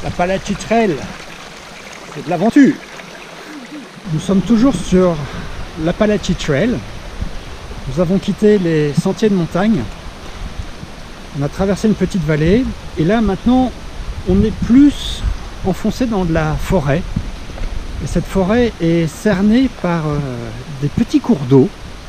l'Appalachian Trail, c'est de l'aventure. Nous sommes toujours sur l'Appalachian Trail. Nous avons quitté les sentiers de montagne. On a traversé une petite vallée et là maintenant on est plus enfoncé dans de la forêt. Et cette forêt est cernée par des petits cours d'eau.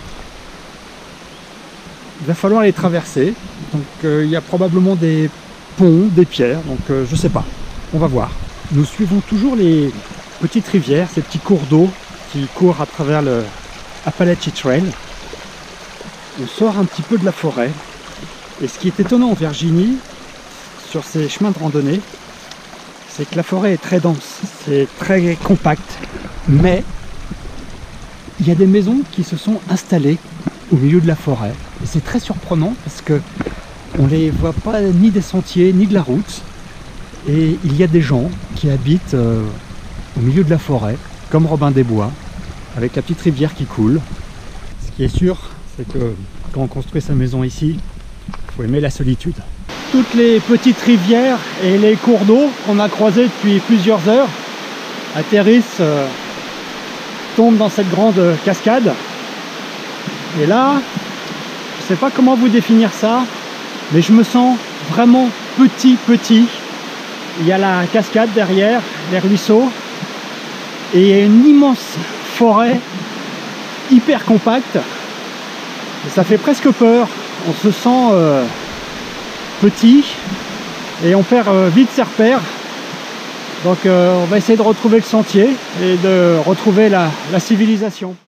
Il va falloir les traverser. Donc il y a probablement des ponts, des pierres, donc je sais pas. On va voir. Nous suivons toujours les petites rivières, ces petits cours d'eau qui courent à travers le Appalachian Trail. On sort un petit peu de la forêt. Et ce qui est étonnant en Virginie, sur ces chemins de randonnée, c'est que la forêt est très dense, c'est très compact, mais il y a des maisons qui se sont installées au milieu de la forêt. Et c'est très surprenant parce que on les voit pas ni des sentiers ni de la route. Et il y a des gens qui habitent au milieu de la forêt, comme Robin des Bois, avec la petite rivière qui coule. Ce qui est sûr, c'est que quand on construit sa maison ici, il faut aimer la solitude. Toutes les petites rivières et les cours d'eau qu'on a croisés depuis plusieurs heures atterrissent, tombent dans cette grande cascade. Et là, je ne sais pas comment vous définir ça, mais je me sens vraiment petit. Il y a la cascade derrière, les ruisseaux, et il y a une immense forêt hyper compacte. Et ça fait presque peur. On se sent petit et on perd vite ses repères. Donc on va essayer de retrouver le sentier et de retrouver la civilisation.